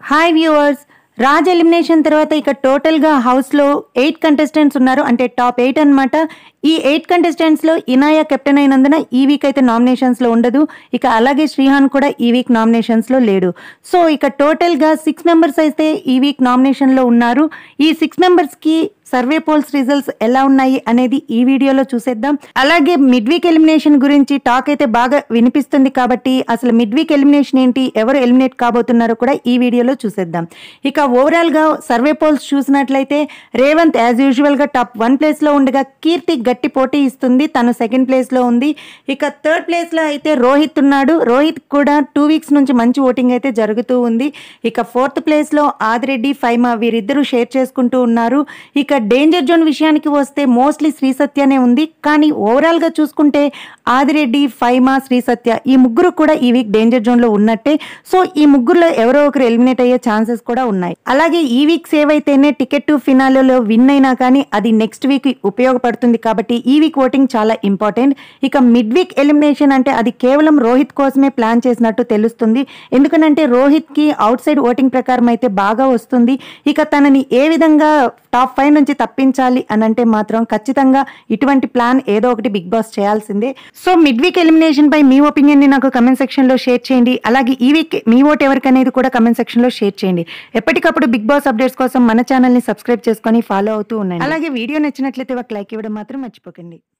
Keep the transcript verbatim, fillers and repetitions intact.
Hi viewers, Raj elimination తర్వాత ఇక టోటల్గా హౌస్లో ఎయిట్ కంటెస్టెంట్స్ ఉన్నారు. అంటే టాప్ ఎయిట్ అనమాట. ఈ ఎయిట్ కంటెస్టెంట్స్లో ఇనాయా కెప్టెన్ అయినందున ఈ వీక్ అయితే నామినేషన్స్లో ఉండదు. ఇక అలాగే శ్రీహాన్ కూడా ఈ వీక్ నామినేషన్స్లో లేడు. సో ఇక టోటల్గా సిక్స్ మెంబర్స్ అయితే ఈ వీక్ నామినేషన్లో ఉన్నారు. ఈ సిక్స్ మెంబర్స్కి సర్వే పోల్స్ రిజల్ట్స్ ఎలా ఉన్నాయి అనేది ఈ వీడియోలో చూసేద్దాం. అలాగే మిడ్ వీక్ ఎలిమినేషన్ గురించి టాక్ అయితే బాగా వినిపిస్తుంది కాబట్టి అసలు మిడ్ వీక్ ఎలిమినేషన్ ఏంటి, ఎవరు ఎలిమినేట్ కాబోతున్నారో కూడా ఈ వీడియోలో చూసేద్దాం. ఇక ఓవరాల్గా సర్వే పోల్స్ చూసినట్లయితే రేవంత్ యాజ్ యూజువల్గా టాప్ వన్ ప్లేస్లో ఉండగా కీర్తి గట్టి పోటీ ఇస్తుంది, తను సెకండ్ ప్లేస్లో ఉంది. ఇక థర్డ్ ప్లేస్లో అయితే రోహిత్ ఉన్నాడు. రోహిత్ కూడా టూ వీక్స్ నుంచి మంచి ఓటింగ్ అయితే జరుగుతూ ఉంది. ఇక ఫోర్త్ ప్లేస్లో ఆదిరెడ్డి, ఫైమా వీరిద్దరూ షేర్ చేసుకుంటూ ఉన్నారు. ఇక డేంజర్ జోన్ విషయానికి వస్తే మోస్ట్లీ శ్రీ సత్యనే ఉంది. కానీ ఓవరాల్గా చూసుకుంటే ఆదిరెడ్డి, ఫైమా, శ్రీ సత్య ఈ ముగ్గురు కూడా ఈ వీక్ డేంజర్ జోన్లో ఉన్నట్టే. సో ఈ ముగ్గురులో ఎవరో ఒకరు ఎలిమినేట్ అయ్యే ఛాన్సెస్ కూడా ఉన్నాయి. అలాగే ఈ వీక్స్ ఏవైతేనే టికెట్ టు ఫినాలేలో విన్ అయినా కానీ అది నెక్స్ట్ వీక్ ఉపయోగపడుతుంది కాబట్టి ఈ వీక్ ఓటింగ్ చాలా ఇంపార్టెంట్. ఇక మిడ్ వీక్ ఎలిమినేషన్ అంటే అది కేవలం రోహిత్ కోసమే ప్లాన్ చేసినట్టు తెలుస్తుంది. ఎందుకంటే రోహిత్కి అవుట్ సైడ్ ఓటింగ్ ప్రకారం అయితే బాగా వస్తుంది. ఇక తనని ఏ విధంగా టాప్ ఫైవ్ నుంచి తప్పించాలి అని అంటే మాత్రం ఖచ్చితంగా ఇటువంటి ప్లాన్ ఏదో ఒకటి బిగ్ బాస్ చేయాల్సిందే. సో మిడ్ వీక్ ఎలిమినేషన్ పై మీ ఒపీనియన్ ని నాకు కమెంట్ సెక్షన్ లో షేర్ చేయండి. అలాగే ఈ వీక్ మీ ఓట్ ఎవరికి అనేది కూడా కమెంట్ సెక్షన్ లో షేర్ చేయండి. ఎప్పటికప్పుడు బిగ్ బాస్ అప్డేట్స్ కోసం మన ఛానల్ ని సబ్స్క్రైబ్ చేసుకొని ఫాలో అవుతూ ఉండండి. అలాగే వీడియో నచ్చినట్లయితే ఒక లైక్ ఇవ్వడం మాత్రం మర్చిపోకండి.